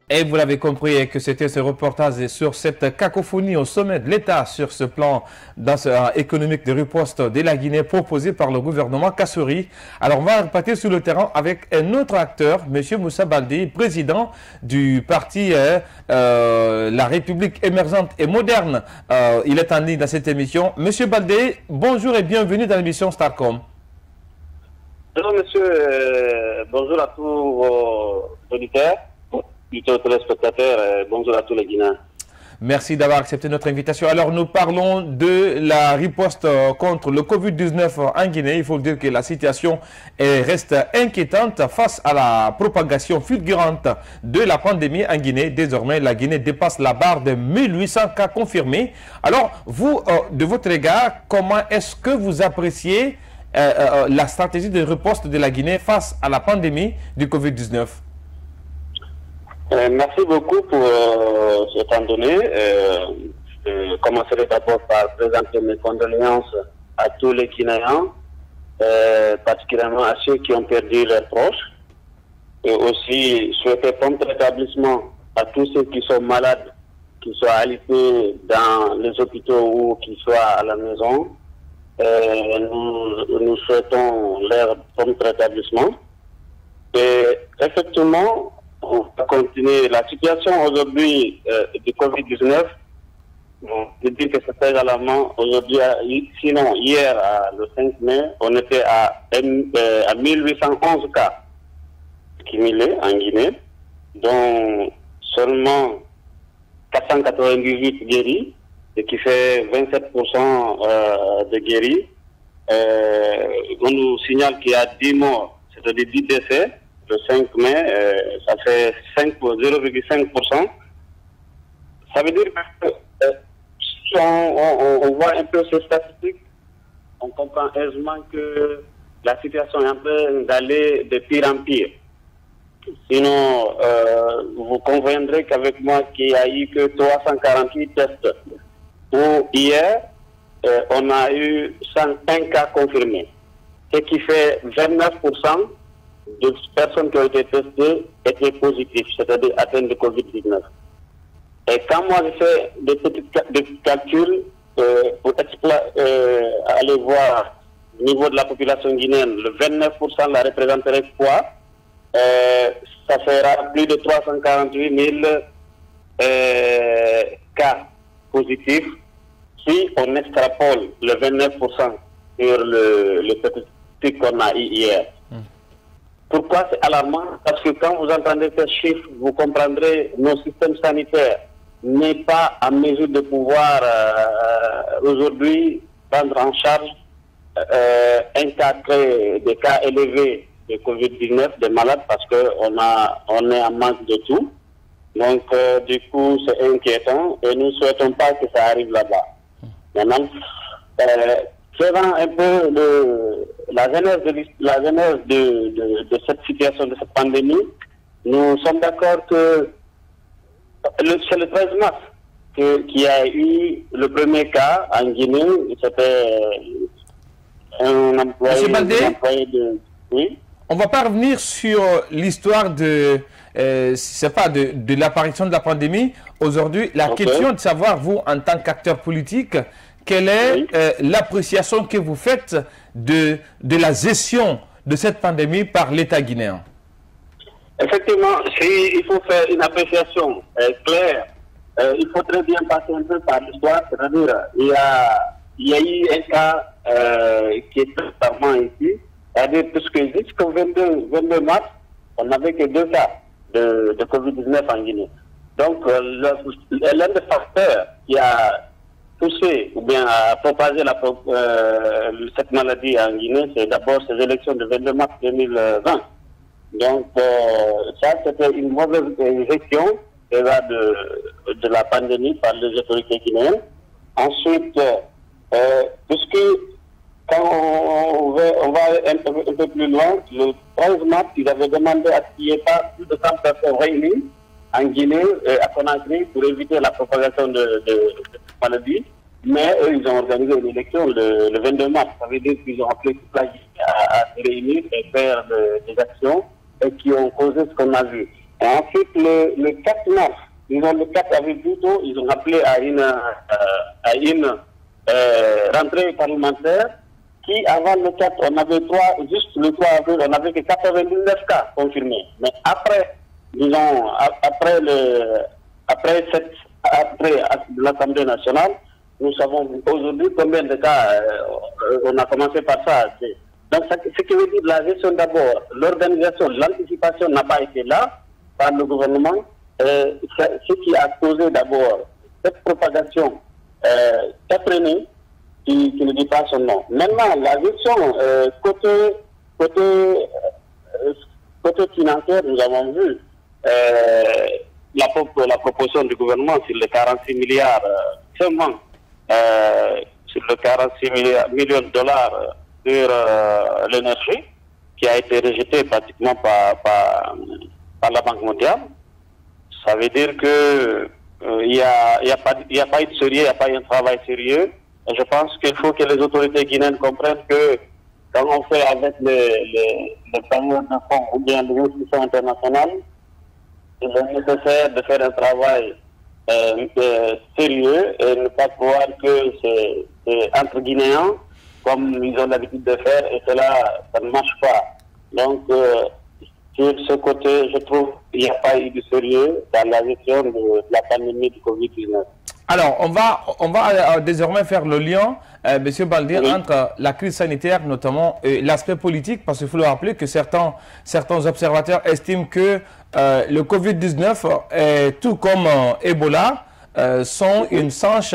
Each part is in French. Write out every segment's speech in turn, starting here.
Et vous l'avez compris que c'était ce reportage sur cette cacophonie au sommet de l'État sur ce plan économique de riposte de la Guinée proposé par le gouvernement Kassory. Alors on va repartir sur le terrain avec un autre acteur, M. Moussa Baldé, président du parti La République émergente et moderne. Il est en ligne dans cette émission. M. Baldé, bonjour et bienvenue dans l'émission Starcom. Bonjour monsieur, bonjour à tous vos auditeurs. Plutôt téléspectateurs, bonjour à tous les Guinéens. Merci d'avoir accepté notre invitation. Alors, nous parlons de la riposte contre le Covid-19 en Guinée. Il faut dire que la situation reste inquiétante face à la propagation fulgurante de la pandémie en Guinée. Désormais, la Guinée dépasse la barre de 1800 cas confirmés. Alors, vous, de votre regard, comment est-ce que vous appréciez la stratégie de riposte de la Guinée face à la pandémie du Covid-19? Merci beaucoup pour ce temps donné. Je commencerai d'abord par présenter mes condoléances à tous les Guinéens, particulièrement à ceux qui ont perdu leurs proches, et aussi souhaiter prompt rétablissement à tous ceux qui sont malades, qui soient alités dans les hôpitaux ou qui soient à la maison. Nous souhaitons leur prompt rétablissement. Et effectivement, on va continuer. La situation aujourd'hui du Covid-19, je dis que c'est très alarmant. Aujourd'hui, sinon hier, le 5 mai, on était à 1811 cas cumulés en Guinée, dont seulement 498 guéris, ce qui fait 27% de guéris. On nous signale qu'il y a 10 morts, c'est-à-dire 10 décès. Le 5 mai, ça fait 0,5%. Ça veut dire que si on voit un peu ces statistiques, on comprend aisément que la situation est en train d'aller de pire en pire. Sinon, vous conviendrez qu'avec moi qu'il n'y a eu que 348 tests. Où hier, on a eu 101 cas confirmés. Ce qui fait 29% de personnes qui ont été testées étaient positives, c'est-à-dire atteintes de Covid-19. Et quand moi je fais des petits calculs pour aller voir au niveau de la population guinéenne, le 29% la représenterait quoi? Ça fera plus de 348 000 cas positifs si on extrapole le 29% sur le statistique qu'on a eu hier. Pourquoi c'est alarmant? Parce que quand vous entendez ces chiffres, vous comprendrez que nos systèmes sanitaires n'est pas en mesure de pouvoir aujourd'hui prendre en charge des cas élevés de Covid-19, des malades, parce qu'on est en manque de tout. Donc, du coup, c'est inquiétant et nous ne souhaitons pas que ça arrive là-bas. Maintenant, faisant un peu la genèse de cette situation, de cette pandémie, nous sommes d'accord que c'est le 13 mars qu'il y a eu le premier cas en Guinée. C'était un employé de... Oui? On ne va pas revenir sur l'histoire de l'apparition de la pandémie. Aujourd'hui, la question est de savoir, vous, en tant qu'acteur politique, quelle est l'appréciation que vous faites de la gestion de cette pandémie par l'État guinéen? Effectivement, il faut faire une appréciation claire. Il faut très bien passer un peu par l'histoire. C'est-à-dire, il y a eu un cas qui est très parlant ici. C'est-à-dire, puisque jusqu'au 22 mars, on n'avait que 2 cas de Covid-19 en Guinée. Donc, l'un des facteurs qui a poussé ou bien à propager cette maladie en Guinée, c'est d'abord ces élections de 22 mars 2020. Donc, ça, c'était une mauvaise gestion déjà de la pandémie par les autorités guinéennes. Ensuite, puisque quand on va un peu plus loin, le 13 mars, ils avaient demandé à ce qu'il n'y ait pas plus de 100 personnes réunies en Guinée, à Conakry, pour éviter la propagation de cette maladie. Mais eux, ils ont organisé une élection le 22 mars. Ça veut dire qu'ils ont appelé toute la Guinée à se réunir et faire des actions et qui ont causé ce qu'on a vu. Ensuite, le 4 mars, disons le 4 avril plutôt, ils ont appelé à une rentrée parlementaire qui, avant le 4, on avait juste le 3 avril, on n'avait que 99 cas confirmés. Mais après, disons, après l'Assemblée nationale, nous savons aujourd'hui combien de cas, on a commencé par ça. Donc, ce qui veut dire la gestion d'abord, l'organisation, l'anticipation n'a pas été là par le gouvernement. Ce qui a causé d'abord cette propagation effrénée qui ne dit pas son nom. Maintenant, la gestion côté financier, nous avons vu la proposition du gouvernement sur les 46 milliards seulement sur les 46 millions de dollars sur l'énergie, qui a été rejeté pratiquement par la Banque mondiale. Ça veut dire que il n'y a pas eu de sérieux, il n'y a pas eu un travail sérieux. Et je pense qu'il faut que les autorités guinéennes comprennent que quand on fait avec les paiements de fonds ou bien les institutions internationales, il est nécessaire de faire un travail sérieux et ne pas croire que c'est entre Guinéens, comme ils ont l'habitude de faire, et cela, ça ne marche pas. Donc, sur ce côté, je trouve qu'il n'y a pas eu de sérieux dans la gestion de la pandémie du Covid-19. Alors, on va désormais faire le lien, M. Baldé, oui, entre la crise sanitaire, notamment l'aspect politique, parce qu'il faut le rappeler que certains observateurs estiment que le Covid-19, tout comme Ebola, sont une sanche,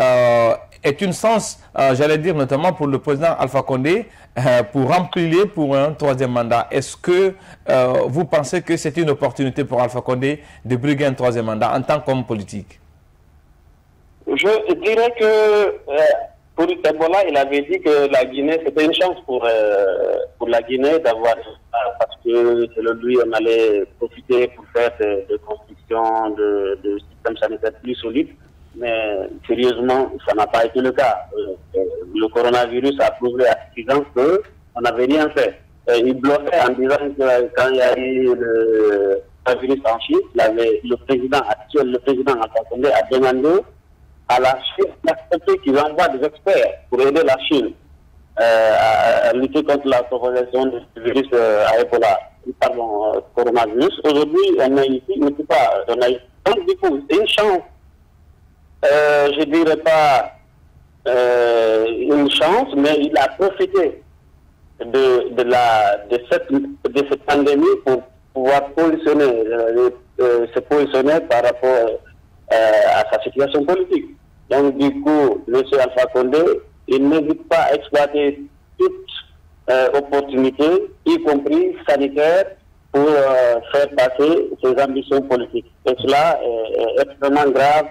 j'allais dire notamment pour le président Alpha Condé, pour remplir pour un troisième mandat. Est-ce que vous pensez que c'est une opportunité pour Alpha Condé de briguer un troisième mandat en tant qu'homme politique? Je dirais que pour Ebola, il avait dit que la Guinée, c'était une chance pour la Guinée d'avoir, parce que selon lui, on allait profiter pour faire des constructions de systèmes sanitaires plus solides. Mais sérieusement, ça n'a pas été le cas. Le coronavirus a prouvé à suffisance qu'on n'avait rien fait. Il bloquait en disant que quand il y a eu le virus en Chine, le président Alpha Condé a demandé à la Chine d'accepter qu'ils envoient des experts pour aider la Chine à lutter contre la propagation du virus à Ebola, pardon, coronavirus. Aujourd'hui, on est ici, mais c'est pas, on a eu, donc du coup, c'est une chance. Je dirais pas une chance, mais il a profité de cette pandémie pour pouvoir se positionner par rapport à sa situation politique. Donc du coup, M. Alpha Condé, il n'hésite pas à exploiter toute opportunité, y compris sanitaire, pour faire passer ses ambitions politiques. Et cela est extrêmement grave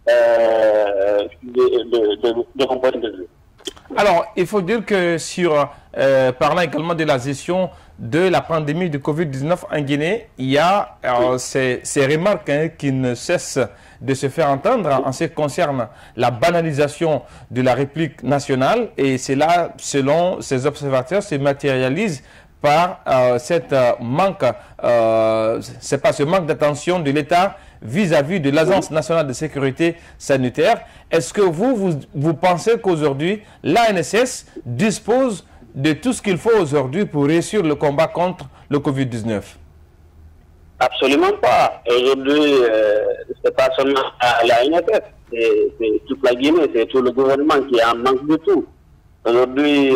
de mon point de vue. Alors, il faut dire que parlant également de la gestion de la pandémie de Covid-19 en Guinée, il y a ces remarques qui ne cessent de se faire entendre en ce qui concerne la banalisation de la République nationale, et cela, selon ces observateurs, se matérialise par ce manque d'attention de l'État vis-à-vis de l'Agence nationale de sécurité sanitaire. Est-ce que vous pensez qu'aujourd'hui, l'ANSS dispose de tout ce qu'il faut aujourd'hui pour réussir le combat contre le Covid-19? Absolument pas. Aujourd'hui, ce n'est pas seulement l'ANSS, c'est toute la Guinée, c'est tout le gouvernement qui en manque de tout. Aujourd'hui,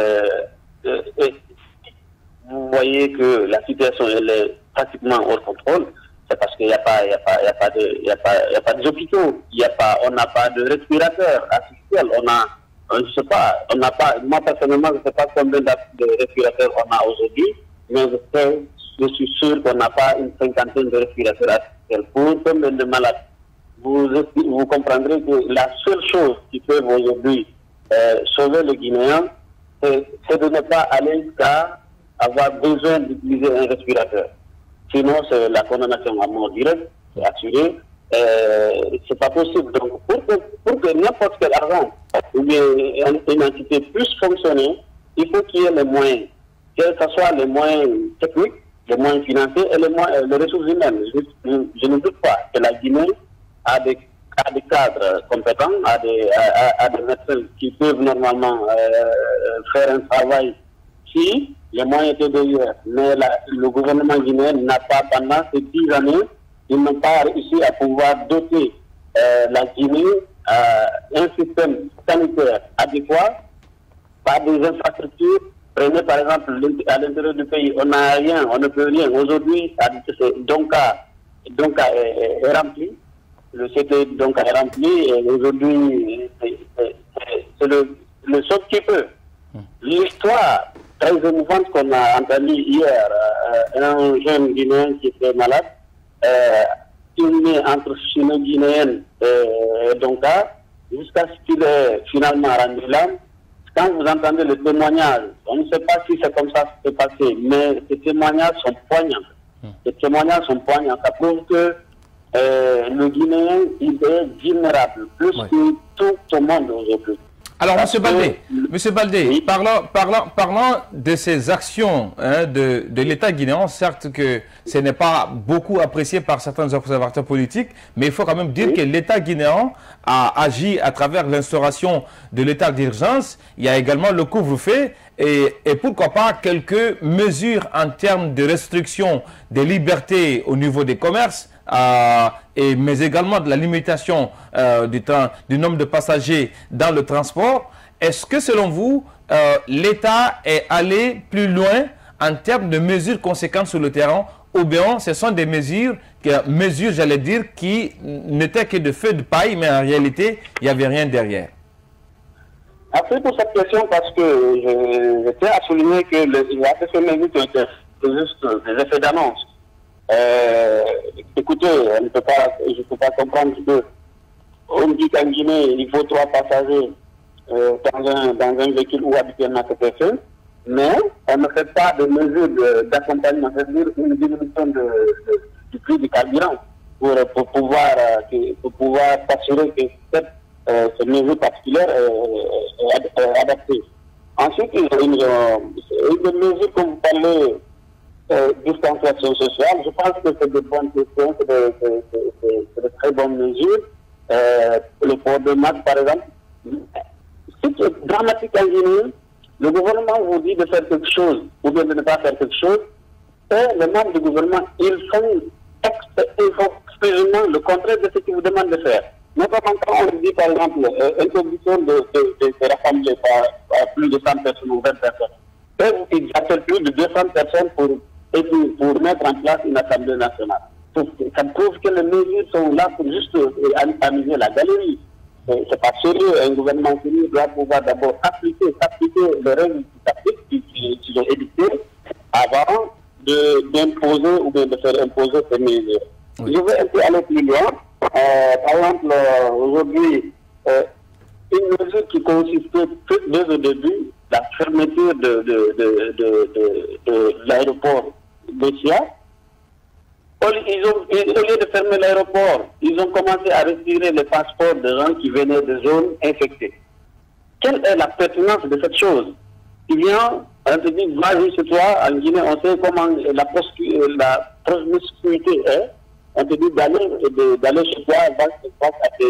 vous voyez que la situation elle est pratiquement hors contrôle. C'est parce qu'il n'y a pas d'hôpitaux, on n'a pas de respirateurs artificiels, on n'a pas, moi personnellement, je ne sais pas combien de respirateurs on a aujourd'hui, mais je suis sûr qu'on n'a pas une cinquantaine de respirateurs artificiels pour combien de malades. Vous comprendrez que la seule chose qui peut aujourd'hui sauver le Guinéen, c'est de ne pas aller jusqu'à avoir besoin d'utiliser un respirateur. Sinon, c'est la condamnation à mort directe, c'est assuré. C'est pas possible. Donc, pour que n'importe quel argent ou bien une entité puisse fonctionner, il faut qu'il y ait les moyens, que ce soit les moyens techniques, les moyens financiers et les ressources humaines. Je ne doute pas que la Guinée a des cadres compétents, a des médecins qui peuvent normalement faire un travail si les moyens étaient derrière. Mais le gouvernement guinéen n'a pas, pendant ces 10 années, ils n'ont pas réussi à pouvoir doter la Guinée un système sanitaire adéquat, par des infrastructures. Prenez par exemple à l'intérieur du pays, on n'a rien, on ne peut rien. Aujourd'hui, Donka est rempli, le CT Donka est rempli, et aujourd'hui, c'est le seul qui peut. L'histoire très émouvante qu'on a entendue hier, un jeune Guinéen qui était malade, tourné entre Chino-Guinéenne et Donka, jusqu'à ce qu'il est finalement rendu l'âme. Quand vous entendez le témoignage, on ne sait pas si c'est comme ça que c'est passé, mais ces témoignages sont poignants. Ces témoignages sont poignants. Ça prouve que le Guinéen, il est vulnérable, plus que tout le monde aujourd'hui. Alors, M. Baldé, oui. parlant de ces actions de l'État guinéen, certes que ce n'est pas beaucoup apprécié par certains observateurs politiques, mais il faut quand même dire que l'État guinéen a agi à travers l'instauration de l'état d'urgence. Il y a également le couvre-feu et pourquoi pas quelques mesures en termes de restriction des libertés au niveau des commerces. Mais également de la limitation du nombre de passagers dans le transport. Est-ce que selon vous, l'État est allé plus loin en termes de mesures conséquentes sur le terrain, ou bien ce sont des mesures j'allais dire, qui n'étaient que de feu de paille, mais en réalité, il n'y avait rien derrière? Après, pour cette question, parce que je tiens à souligner que il y a ces mesures qui étaient juste des effets d'annonce. Écoutez, je ne peux pas comprendre que on dit qu'en Guinée, il faut 3 passagers dans un véhicule où habituellement c'est fait, mais on ne fait pas de mesures d'accompagnement, c'est-à-dire une diminution du prix du carburant pour pouvoir s'assurer que cette mesure particulière est adaptée. Ensuite, il y a une mesure que vous parlez distanciation sociale, je pense que c'est de bonnes questions, c'est de très bonnes mesures. Le port de masque, par exemple, ce qui est dramatique en Guinée, le gouvernement vous dit de faire quelque chose ou bien de ne pas faire quelque chose, et les membres du gouvernement, ils font expressément le contraire de ce qu'ils vous demandent de faire. Notamment quand on dit, par exemple, interdiction de rassembler par plus de 100 personnes ou 20 personnes. Et ils appellent plus de 200 personnes pour mettre en place une assemblée nationale. Ça prouve que les mesures sont là pour juste amuser la galerie. C'est pas sérieux. Un gouvernement sérieux doit pouvoir d'abord appliquer les règles qui sont édictées avant d'imposer ou de faire imposer ces mesures. Oui. Je vais un peu aller plus loin. Par exemple, aujourd'hui, une mesure qui consistait dès le début, la fermeture de l'aéroport de Sia. Au lieu de fermer l'aéroport, ils ont commencé à retirer les passeports de gens qui venaient de zones infectées. Quelle est la pertinence de cette chose? Il vient, on te dit, vas-y chez toi, en Guinée, on sait comment la promiscuité est. On te dit d'aller chez toi face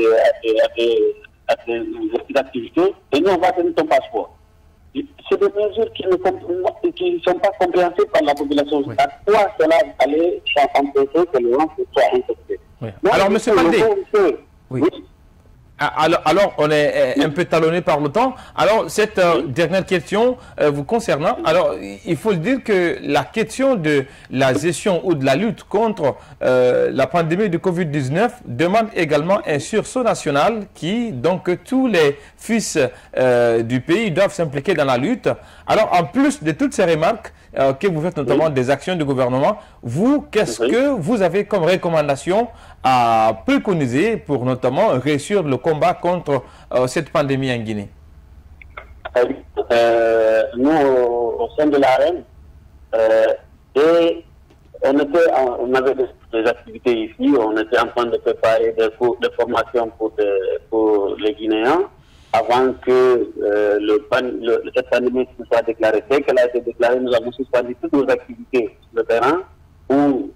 à tes activités, et nous, on va tenir ton passeport. C'est des mesures qui ne sont pas compréhensibles par la population. Oui. À quoi cela allait empêcher que les gens soient infectés? Oui. Alors, M. Baldé, oui. Alors, on est un peu talonné par le temps. Alors, cette dernière question vous concernant, alors, il faut dire que la question de la gestion ou de la lutte contre la pandémie de Covid-19 demande également un sursaut national qui, donc, tous les fils du pays doivent s'impliquer dans la lutte. Alors, en plus de toutes ces remarques que vous faites notamment des actions du gouvernement, vous, qu'est-ce que vous avez comme recommandation à préconiser pour notamment réussir le combat contre cette pandémie en Guinée? Nous, au sein de l'AREN, on avait des activités ici, on était en train de préparer des cours de formation pour les Guinéens. avant que cette pandémie ne soit déclarée. Dès qu'elle a été déclarée, nous avons suspendu toutes nos activités sur le terrain où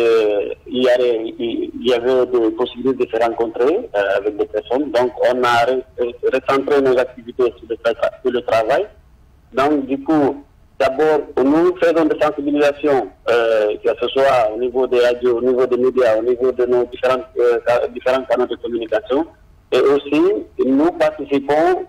il y avait des possibilités de se rencontrer avec des personnes. Donc, on a recentré nos activités sur le travail. Donc, du coup, d'abord, nous faisons des sensibilisations, que ce soit au niveau des radios, au niveau des médias, au niveau de nos différents canaux de communication. Et aussi, nous participons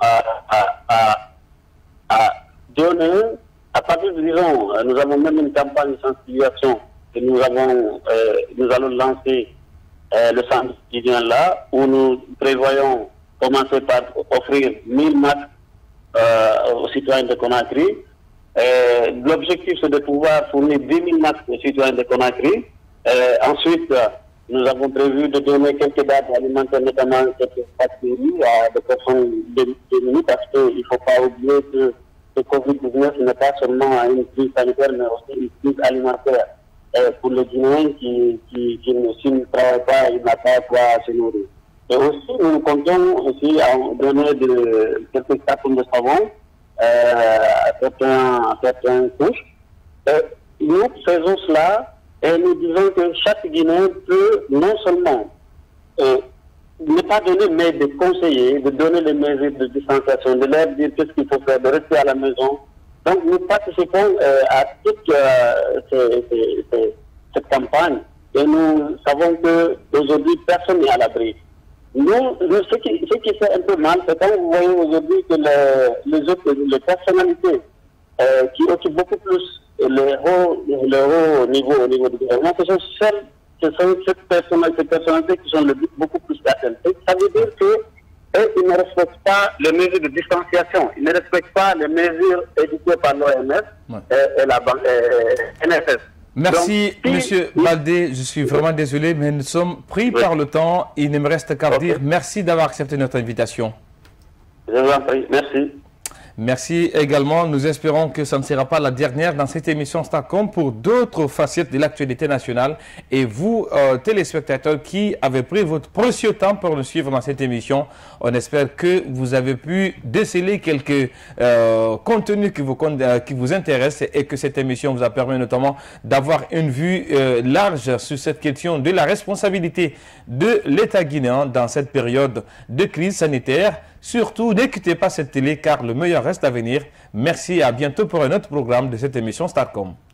à donner, à partir de, disons, nous avons même une campagne de sensibilisation que nous allons lancer le samedi qui vient là, où nous prévoyons commencer par offrir 1000 masques aux citoyens de Conakry. L'objectif, c'est de pouvoir fournir 10 000 masques aux citoyens de Conakry. Ensuite, nous avons prévu de donner quelques dates alimentaires, notamment quelques pâtisseries à des personnes démunies, parce qu'il ne faut pas oublier que le Covid-19 n'est pas seulement une crise sanitaire, mais aussi une crise alimentaire pour les Guinéens qui ne travaillent pas, ils n'ont pas quoi se nourrir. Et aussi, nous comptons aussi donner quelques cartons de savon à certains couches. Nous faisons cela et nous disons que chaque Guinéen peut non seulement ne pas donner, mais de conseiller, de donner les mesures de distanciation, de leur dire qu'est-ce qu'il faut faire, de rester à la maison. Donc nous participons à toute cette campagne et nous savons qu'aujourd'hui personne n'est à l'abri. Ce qui fait un peu mal, c'est quand vous voyez aujourd'hui que les personnalités qui occupent beaucoup plus le haut niveau au niveau du gouvernement, ce sont ces personnalités qui sont beaucoup plus atteintes. Ça veut dire qu'ils ne respectent pas les mesures de distanciation, ils ne respectent pas les mesures édictées par l'OMS et la banque NFS. Merci, Monsieur Baldé. Je suis vraiment désolé, mais nous sommes pris par le temps. Il ne me reste qu'à dire merci d'avoir accepté notre invitation. Je vous en prie. Merci. Merci également. Nous espérons que ça ne sera pas la dernière dans cette émission Starcom pour d'autres facettes de l'actualité nationale. Et vous, téléspectateurs qui avez pris votre précieux temps pour nous suivre dans cette émission, on espère que vous avez pu déceler quelques contenus qui vous intéressent et que cette émission vous a permis notamment d'avoir une vue large sur cette question de la responsabilité de l'État guinéen dans cette période de crise sanitaire. Surtout, n'écoutez pas cette télé car le meilleur reste à venir. Merci et à bientôt pour un autre programme de cette émission Starcom.